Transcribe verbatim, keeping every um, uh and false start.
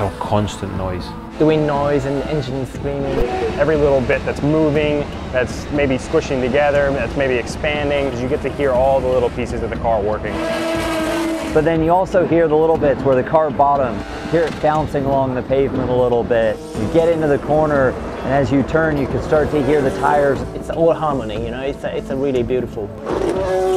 a constant noise. Doing noise and engine screaming. Every little bit that's moving, that's maybe squishing together, that's maybe expanding, you get to hear all the little pieces of the car working. But then you also hear the little bits where the car bottom, hear it bouncing along the pavement a little bit. You get into the corner, and as you turn, you can start to hear the tires. It's all harmony, you know, it's a, it's a really beautiful.